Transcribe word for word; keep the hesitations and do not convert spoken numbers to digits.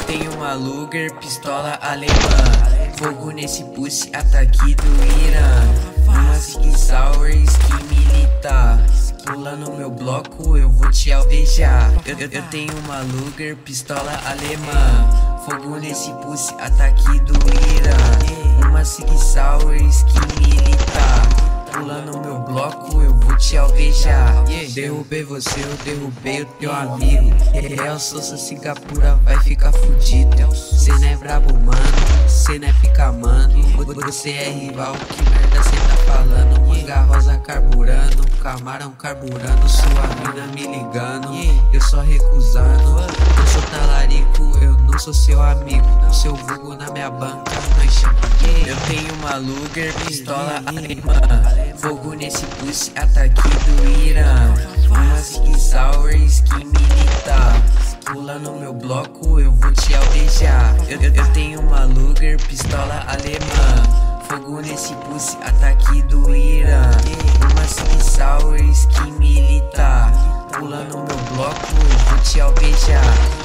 tenho uma Luger, pistola alemã. Fogo nesse pussy, ataque do Irã. Uma Sig Sauer, skin militar. Pula no meu bloco, eu vou te alvejar. Eu, eu, eu tenho uma Luger, pistola alemã. Fogo nesse pussy, ataque do Irã. Uma Sig Sauer, skin militar. Pula no meu bloco, eu vou te alvejar. Derrubei você, eu derrubei o teu amigo. Real Souza, Singapura, vai ficar fudido. Cê não é brabo, mano, cê não é pica, mano. Você é rival, que merda cê tá falando? Manga rosa carburando, camarão carburando. Sua mina me ligando, eu só recusando. Eu sou talarico, eu não sou seu amigo. Seu vulgo na minha banca, nós chama. Eu tenho uma Luger, pistola alemã. Fogo nesse pussy, ataque do Irã. Uma Sig Sauer, skin militar. Pula no meu bloco, eu vou te alvejar. Eu, eu, eu tenho uma Luger, pistola alemã. Fogo nesse pussy, ataque do Irã. Uma Sig Sauer, skin militar. Pula no meu bloco, eu vou te alvejar.